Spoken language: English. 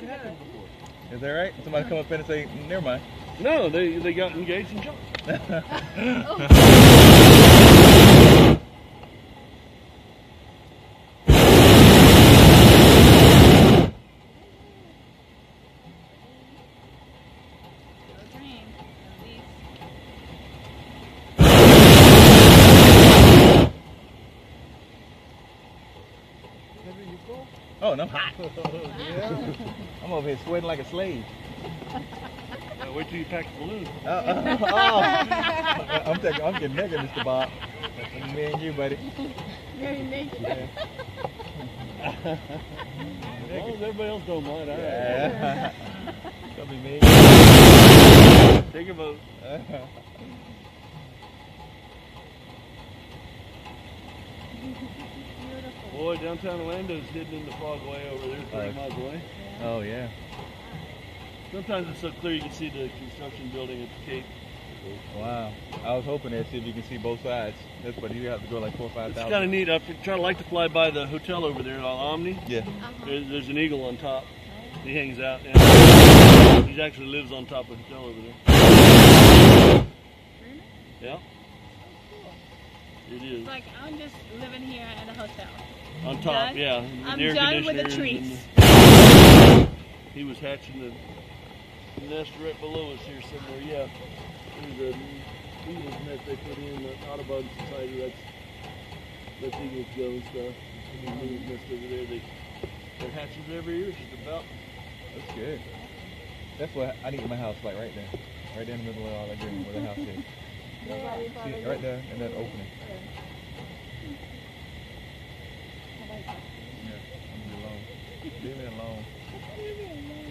that happened before. Is that right? Somebody come up in and say, never mind. No, they got engaged and jumped. Oh, no, I'm hot. I'm over here sweating like a slave. Wait till you pack the balloon. I'm getting naked, Mr. Bob. Me and you, buddy. Very naked. Yeah. As long as everybody else don't mind, all right. Yeah. Gonna be me. Take a vote. Boy, downtown Orlando's hidden in the fog way over there, 30 miles away. Oh, yeah. Sometimes it's so clear you can see the construction building at the Cape. Wow. I was hoping to see if you can see both sides. That's but you have to go like 4,000 or 5,000. It's kind of neat. I like to fly by the hotel over there, Omni. Yeah. There's an eagle on top. He hangs out. And he actually lives on top of the hotel over there. Yeah. It is. It's like, I'm just living here at a hotel. On top, Done? yeah. I'm done with the trees. He was hatching the nest right below us here somewhere, yeah. There's an eagle's nest they put in the Audubon Society. That's eagles go and stuff. There's an eagle's nest over there. They hatches every year, just about. That's good. That's what I need in my house, like right there. Right there in the middle of all that green where the house is. See, right there in that opening. Yeah, leave me alone. Leave me alone.